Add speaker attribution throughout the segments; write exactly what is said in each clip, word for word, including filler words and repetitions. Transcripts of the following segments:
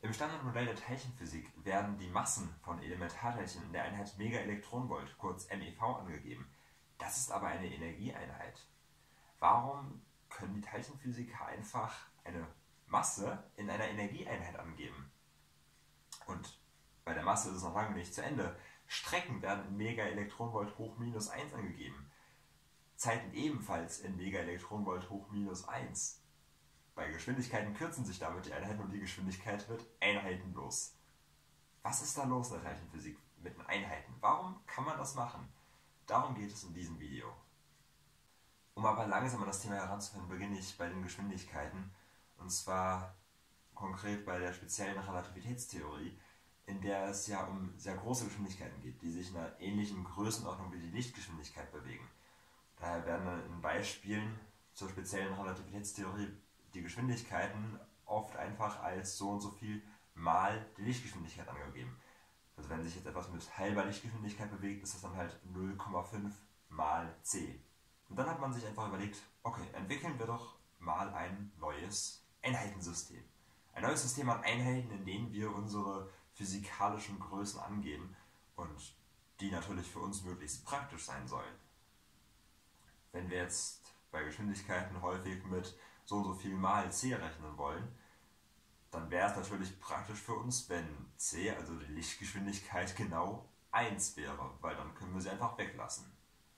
Speaker 1: Im Standardmodell der Teilchenphysik werden die Massen von Elementarteilchen in der Einheit Megaelektronenvolt, kurz M e V, angegeben. Das ist aber eine Energieeinheit. Warum können die Teilchenphysiker einfach eine Masse in einer Energieeinheit angeben? Und bei der Masse ist es noch lange nicht zu Ende. Strecken werden in Megaelektronenvolt hoch minus eins angegeben. Zeiten ebenfalls in Megaelektronenvolt hoch minus eins. Bei Geschwindigkeiten kürzen sich damit die Einheiten und die Geschwindigkeit wird einheitenlos. Was ist da los in der Teilchenphysik mit den Einheiten? Warum kann man das machen? Darum geht es in diesem Video. Um aber langsam an das Thema heranzuführen, beginne ich bei den Geschwindigkeiten. Und zwar konkret bei der speziellen Relativitätstheorie, in der es ja um sehr große Geschwindigkeiten geht, die sich in einer ähnlichen Größenordnung wie die Lichtgeschwindigkeit bewegen. Daher werden dann in Beispielen zur speziellen Relativitätstheorie die Geschwindigkeiten oft einfach als so und so viel mal die Lichtgeschwindigkeit angegeben. Also wenn sich jetzt etwas mit halber Lichtgeschwindigkeit bewegt, ist das dann halt null Komma fünf mal c. Und dann hat man sich einfach überlegt, okay, entwickeln wir doch mal ein neues Einheitensystem. Ein neues System an Einheiten, in denen wir unsere physikalischen Größen angeben und die natürlich für uns möglichst praktisch sein sollen. Wenn wir jetzt bei Geschwindigkeiten häufig mit so und so viel mal c rechnen wollen, dann wäre es natürlich praktisch für uns, wenn c, also die Lichtgeschwindigkeit, genau eins wäre, weil dann können wir sie einfach weglassen.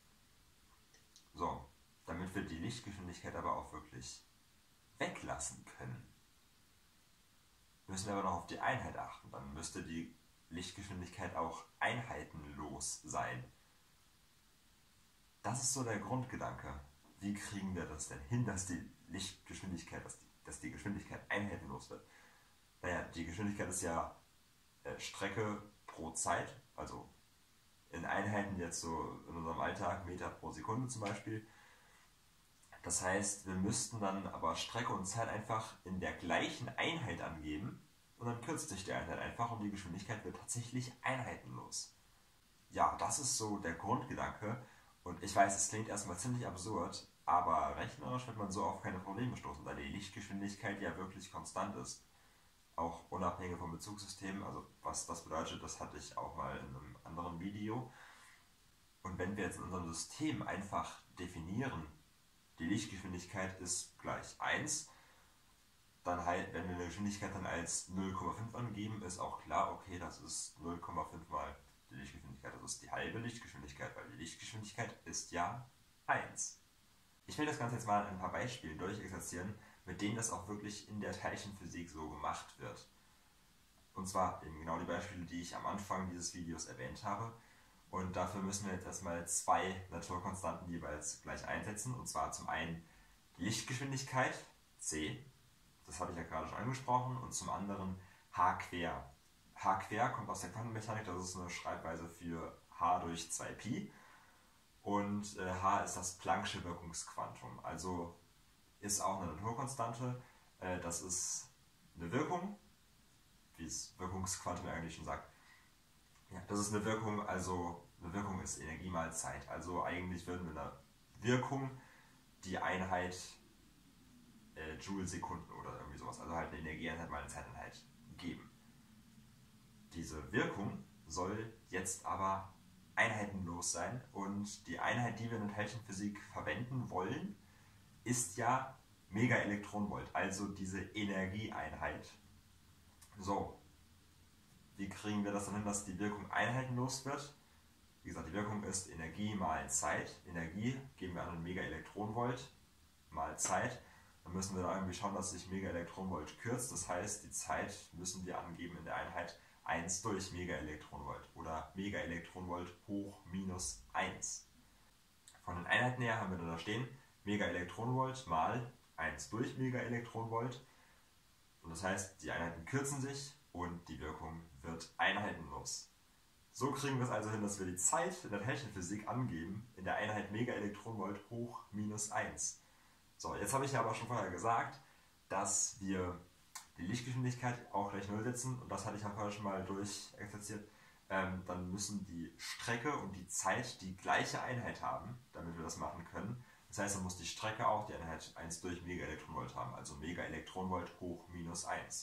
Speaker 1: So, damit wir die Lichtgeschwindigkeit aber auch wirklich weglassen können, müssen wir aber noch auf die Einheit achten. Dann müsste die Lichtgeschwindigkeit auch einheitenlos sein. Das ist so der Grundgedanke. Wie kriegen wir das denn hin, dass die Lichtgeschwindigkeit, dass die, dass die Geschwindigkeit einheitenlos wird? Naja, die Geschwindigkeit ist ja äh, Strecke pro Zeit, also in Einheiten jetzt so in unserem Alltag Meter pro Sekunde zum Beispiel. Das heißt, wir müssten dann aber Strecke und Zeit einfach in der gleichen Einheit angeben und dann kürzt sich die Einheit einfach und die Geschwindigkeit wird tatsächlich einheitenlos. Ja, das ist so der Grundgedanke und ich weiß, es klingt erstmal ziemlich absurd, aber rechnerisch wird man so auf keine Probleme stoßen, da die Lichtgeschwindigkeit ja wirklich konstant ist. Auch unabhängig vom Bezugssystem, also was das bedeutet, das hatte ich auch mal in einem anderen Video. Und wenn wir jetzt in unserem System einfach definieren, die Lichtgeschwindigkeit ist gleich eins, dann halt, wenn wir eine Geschwindigkeit dann als null Komma fünf angeben, ist auch klar, okay, das ist null Komma fünf mal die Lichtgeschwindigkeit, das ist die halbe Lichtgeschwindigkeit, weil die Lichtgeschwindigkeit ist ja eins. Ich will das Ganze jetzt mal an ein paar Beispielen durchexerzieren, mit denen das auch wirklich in der Teilchenphysik so gemacht wird. Und zwar eben genau die Beispiele, die ich am Anfang dieses Videos erwähnt habe. Und dafür müssen wir jetzt erstmal zwei Naturkonstanten jeweils gleich einsetzen. Und zwar zum einen die Lichtgeschwindigkeit, c, das habe ich ja gerade schon angesprochen, und zum anderen h quer. H quer kommt aus der Quantenmechanik, das ist eine Schreibweise für h durch zwei Pi. Und äh, h ist das Planck'sche Wirkungsquantum, also ist auch eine Naturkonstante. Äh, das ist eine Wirkung, wie es Wirkungsquantum eigentlich schon sagt. Ja, das ist eine Wirkung, also eine Wirkung ist Energie mal Zeit. Also eigentlich würden wir einer Wirkung die Einheit äh, Joule-Sekunden oder irgendwie sowas, also halt eine Energieeinheit mal eine Zeiteinheit geben. Diese Wirkung soll jetzt aber einheitenlos sein und die Einheit, die wir in der Teilchenphysik verwenden wollen, ist ja Megaelektronenvolt, also diese Energieeinheit. So, wie kriegen wir das dann hin, dass die Wirkung einheitenlos wird? Wie gesagt, die Wirkung ist Energie mal Zeit. Energie geben wir an in Megaelektronenvolt mal Zeit. Dann müssen wir da irgendwie schauen, dass sich Megaelektronenvolt kürzt. Das heißt, die Zeit müssen wir angeben in der Einheit eins durch Megaelektronenvolt oder Megaelektronenvolt hoch minus eins. Von den Einheiten her haben wir da stehen Megaelektronenvolt mal eins durch Megaelektronenvolt. Und das heißt, die Einheiten kürzen sich und die Wirkung wird einheitenlos. So kriegen wir es also hin, dass wir die Zeit in der Teilchenphysik angeben in der Einheit Megaelektronenvolt hoch minus eins. So, jetzt habe ich ja aber schon vorher gesagt, dass wir die Lichtgeschwindigkeit auch gleich null setzen und das hatte ich ja vorher schon mal durchexerziert. Ähm, dann müssen die Strecke und die Zeit die gleiche Einheit haben, damit wir das machen können. Das heißt, dann muss die Strecke auch die Einheit eins durch Megaelektronenvolt haben, also Megaelektronenvolt hoch minus eins.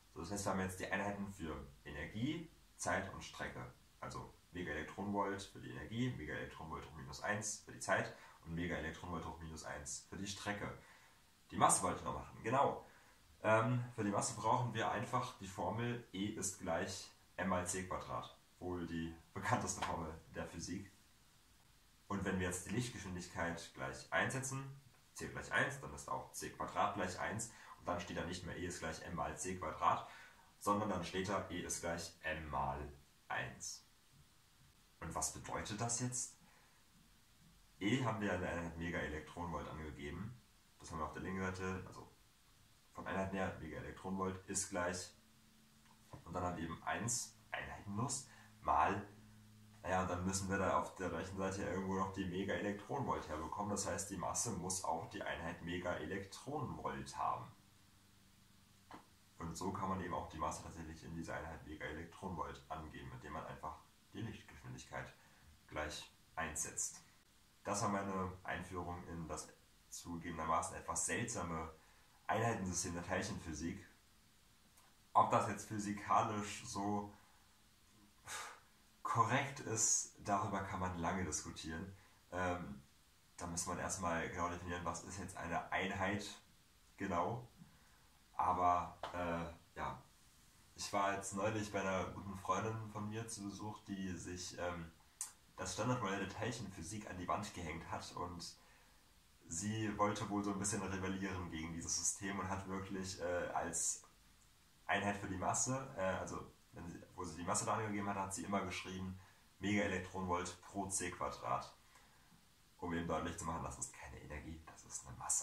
Speaker 1: So, das heißt, wir haben jetzt die Einheiten für Energie, Zeit und Strecke. Also Megaelektronenvolt für die Energie, Megaelektronenvolt hoch minus eins für die Zeit und Megaelektronenvolt hoch minus eins für die Strecke. Die Masse wollte ich noch machen, genau. Ähm, für die Masse brauchen wir einfach die Formel E ist gleich m mal c Quadrat. Wohl die bekannteste Formel der Physik. Und wenn wir jetzt die Lichtgeschwindigkeit gleich einsetzen, c gleich eins, dann ist auch c Quadrat gleich eins. Und dann steht da nicht mehr E ist gleich m mal c Quadrat, sondern dann steht da E ist gleich m mal eins. Und was bedeutet das jetzt? E haben wir in der Einheit Megaelektronenvolt angegeben. Das haben wir auf der linken Seite, also von Einheiten her, Megaelektronenvolt ist gleich, und dann haben wir eben eins einheitenlos mal, naja, dann müssen wir da auf der rechten Seite irgendwo noch die Megaelektronenvolt herbekommen. Das heißt, die Masse muss auch die Einheit Megaelektronenvolt haben. Und so kann man eben auch die Masse tatsächlich in diese Einheit Megaelektronenvolt angeben, indem man einfach die Lichtgeschwindigkeit gleich einsetzt. Das war meine Einführung in das zugegebenermaßen etwas seltsame Einheitensystem der Teilchenphysik. Ob das jetzt physikalisch so korrekt ist, darüber kann man lange diskutieren. Ähm, da muss man erstmal genau definieren, was ist jetzt eine Einheit genau. Aber äh, ja, ich war jetzt neulich bei einer guten Freundin von mir zu Besuch, die sich ähm, das Standardmodell der Teilchenphysik an die Wand gehängt hat, und sie wollte wohl so ein bisschen rebellieren gegen dieses System und hat wirklich äh, als Einheit für die Masse, äh, also wenn sie, wo sie die Masse da angegeben hat, hat sie immer geschrieben Megaelektronenvolt pro c Quadrat, um eben deutlich zu machen, das ist keine Energie, das ist eine Masse.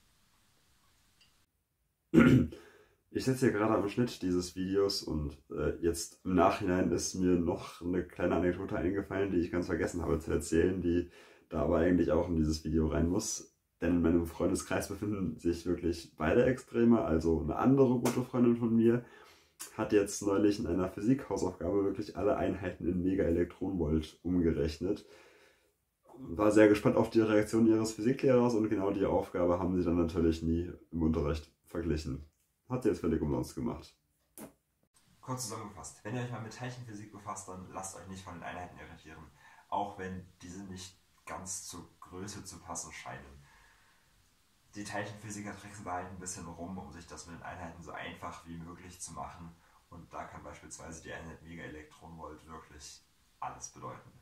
Speaker 2: Ich sitze hier gerade am Schnitt dieses Videos und äh, jetzt im Nachhinein ist mir noch eine kleine Anekdote eingefallen, die ich ganz vergessen habe zu erzählen, die da aber eigentlich auch in dieses Video rein muss. Denn in meinem Freundeskreis befinden sich wirklich beide Extreme. Also eine andere gute Freundin von mir hat jetzt neulich in einer Physik-Hausaufgabe wirklich alle Einheiten in Megaelektronenvolt umgerechnet. War sehr gespannt auf die Reaktion ihres Physiklehrers, und genau die Aufgabe haben sie dann natürlich nie im Unterricht verglichen. Hat sie jetzt völlig umsonst gemacht.
Speaker 1: Kurz zusammengefasst, wenn ihr euch mal mit Teilchenphysik befasst, dann lasst euch nicht von den Einheiten irritieren, auch wenn diese nicht ganz zur Größe zu passen scheinen. Die Teilchenphysiker tricksen da halt ein bisschen rum, um sich das mit den Einheiten so einfach wie möglich zu machen, und da kann beispielsweise die Einheit Megaelektronenvolt wirklich alles bedeuten.